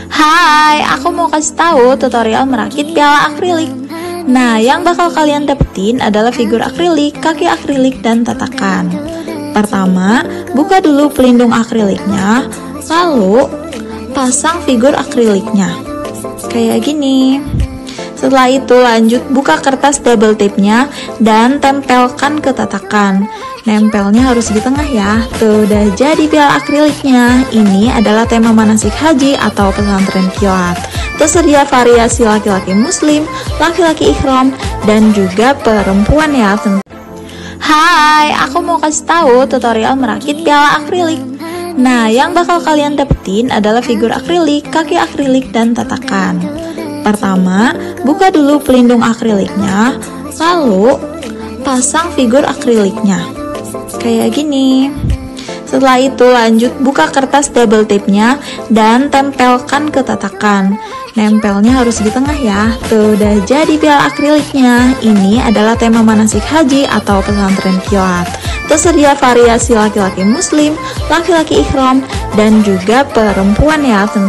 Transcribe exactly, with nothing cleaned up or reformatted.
Hai, aku mau kasih tahu tutorial merakit piala akrilik. Nah, yang bakal kalian dapetin adalah figur akrilik, kaki akrilik, dan tatakan. Pertama, buka dulu pelindung akriliknya, lalu pasang figur akriliknya. Kayak gini. Setelah itu lanjut buka kertas double tape-nya dan tempelkan ke tatakan. Nempelnya harus di tengah ya. Tuh udah jadi piala akriliknya. Ini adalah tema manasik haji atau pesantren kilat. Tersedia variasi laki-laki muslim, laki-laki ihram, dan juga perempuan ya. Hai, aku mau kasih tahu tutorial merakit piala akrilik. Nah, yang bakal kalian dapetin adalah figur akrilik, kaki akrilik, dan tatakan. Pertama, buka dulu pelindung akriliknya, lalu pasang figur akriliknya. Kayak gini. Setelah itu lanjut buka kertas double tape-nya dan tempelkan ke tatakan. Nempelnya harus di tengah ya. Tuh udah jadi piala akriliknya. Ini adalah tema manasik haji atau pesantren kilat. Tersedia variasi laki-laki muslim, laki-laki ihram, dan juga perempuan ya.